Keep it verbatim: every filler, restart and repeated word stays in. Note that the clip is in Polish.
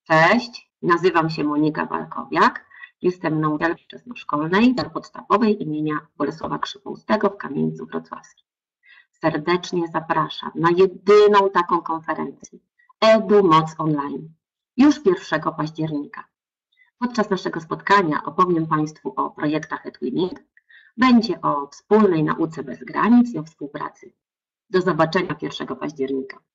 Cześć, nazywam się Monika Walkowiak, jestem nauczycielką wczesnoszkolnej podstawowej imienia Bolesława Krzywoustego w Kamieńcu Wrocławskim. Serdecznie zapraszam na jedyną taką konferencję EduMoc Online już pierwszego października. Podczas naszego spotkania opowiem Państwu o projektach eTwinning, będzie o wspólnej nauce bez granic i o współpracy. Do zobaczenia pierwszego października.